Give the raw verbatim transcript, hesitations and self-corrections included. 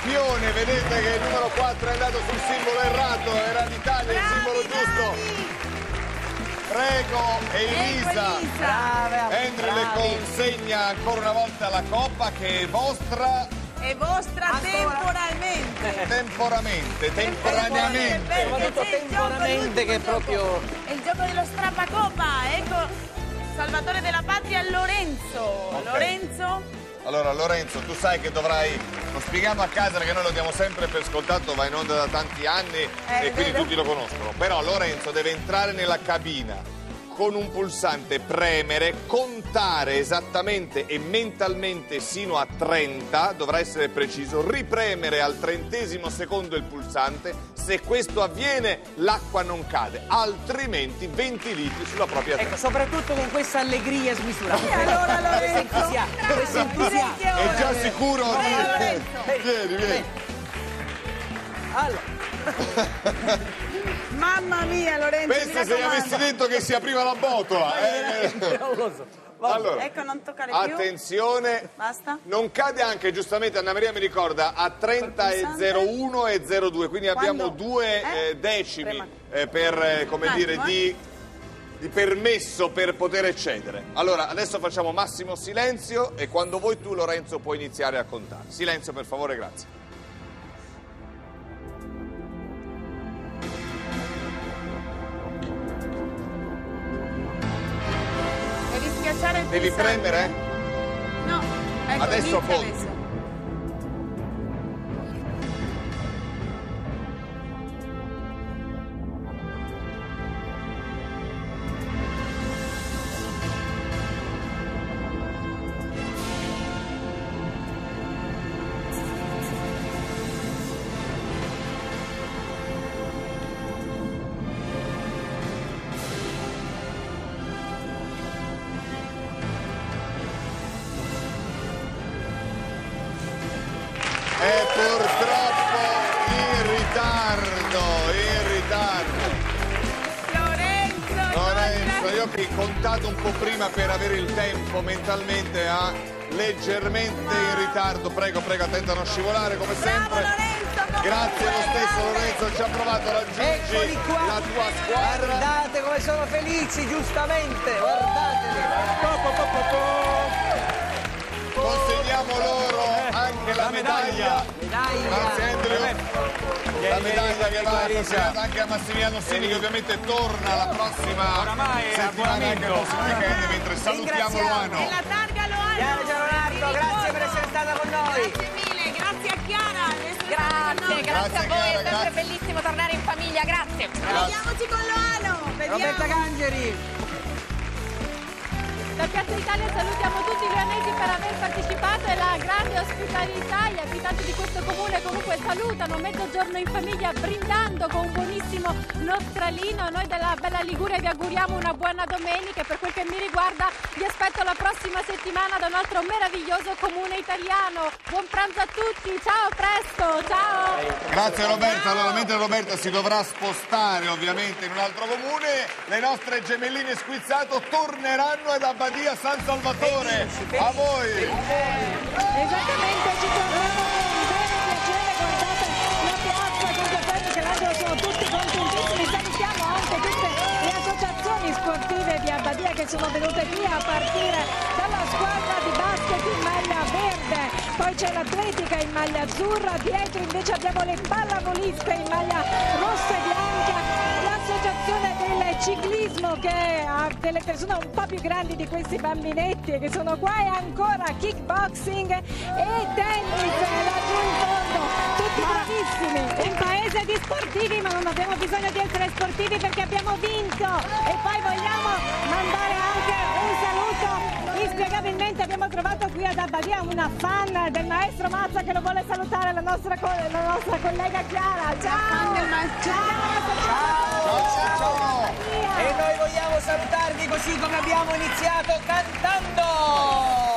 campione, vedete che il numero quattro è andato sul simbolo errato, era l'Italia il simbolo giusto. Prego Elisa. Brava, Henry le consegna ancora una volta la coppa che è vostra. È vostra Ancora. temporalmente. Temporamente, temporaneamente. Perché Soprattutto c'è il gioco, temporaneamente, che è l'ultimo proprio... gioco. È il gioco dello strappacoppa. Ecco, Salvatore della Patria, Lorenzo. Ok. Lorenzo. Allora Lorenzo, tu sai che dovrai, lo spieghiamo a casa perché noi lo diamo sempre per scontato, va in onda da tanti anni e quindi vero. tutti lo conoscono, però Lorenzo deve entrare nella cabina con un pulsante, premere, contare esattamente e mentalmente sino a trenta, dovrà essere preciso, ripremere al trentesimo secondo il pulsante, se questo avviene l'acqua non cade, altrimenti venti litri sulla propria testa. Ecco, soprattutto con questa allegria smisurata. E allora Lorenzo. Questo entusiasmo, questo entusiasmo. Direi che È ora- già sicuro Vai, di... Lorenzo. Vieni, vieni. Allora, Mamma mia, Lorenzo. Pensa mi se gli raccomando. avessi detto che si apriva la botola. eh. non lo so. Vabbè. Allora, Ecco, non toccare più. attenzione. Basta. Non cade anche, giustamente Anna Maria mi ricorda, a trenta e zero uno e zero due, quindi abbiamo Quando? due Eh? eh, decimi Prema. eh, per, eh, come Un dire, attimo, eh. di, di permesso per poter eccedere. Allora, adesso facciamo massimo silenzio e quando vuoi tu, Lorenzo, puoi iniziare a contare. Silenzio, per favore, grazie. Devi schiacciare il Devi pulsante. premere? No. Ecco, Adesso inizia conti. adesso. È purtroppo in ritardo, in ritardo. Lorenzo. Lorenzo, io che ho contato un po' prima per avere il tempo mentalmente a leggermente in ritardo. Prego, prego, attenta a non scivolare come Bravo sempre. Lorenzo. comunque, Grazie lo stesso grande. Lorenzo, ci ha provato a raggiungere Eccoli qua. la tua squadra. Guardate come sono felici, giustamente. Guardateli. Po, po, po, po, po. Consegniamo loro anche la medaglia. Medaglia. Grazie Andrew. La medaglia che va consegnata anche a Massimiliano Sini, che ovviamente torna la prossima Oramai è settimana anche al abbonamento. prossimo weekend, mentre salutiamo Ringraziamo. Luano. E la targa Loano. Chiara Gianonardo, grazie per essere stata con noi. Grazie mille, grazie a Chiara. di essere stata con Grazie, noi. grazie a voi, Chiara, è sempre grazie. bellissimo tornare in famiglia, grazie. Vediamoci con Loano. Roberta Vediamo. Gangeri. Da Piazza Italia salutiamo tutti i leonesi per aver partecipato e la grande ospitalità. Gli abitanti di questo comune comunque salutano mezzogiorno in famiglia brindando con un buonissimo nostralino. Noi della Bella Liguria vi auguriamo una buona domenica e per quel che mi riguarda vi aspetto la prossima settimana da un altro meraviglioso comune italiano. Buon pranzo a tutti, ciao, a presto, ciao! Grazie Roberta, allora mentre Roberta si dovrà spostare ovviamente in un altro comune, le nostre gemelline squizzato torneranno ad Abbadia San Salvatore. A voi! Esattamente, ci torniamo con grande piacere, guardate la piazza con Cappello che l'angelo sono tutti contentissimi, salutiamo anche tutte le associazioni sportive di Abbadia che sono venute qui a partire dalla squadra di basket in maglia verde, poi c'è l'atletica in maglia azzurra, dietro invece abbiamo le pallavoliste in maglia rossa e bianca, l'associazione del ciclismo che ha delle persone un po' più grandi di questi bambinetti che sono qua e ancora kickboxing e tennis laggiù in fondo, tutti bravissimi, un paese di sportivi ma non abbiamo bisogno di essere sportivi perché abbiamo vinto e poi vogliamo mandare anche un saluto, inspiegabilmente abbiamo trovato qui ad Abbadia una fan del maestro Mazza che lo vuole salutare, la nostra, co- la nostra collega Chiara, ciao! Ciao, ciao. E noi vogliamo salutarvi così come abbiamo iniziato cantando.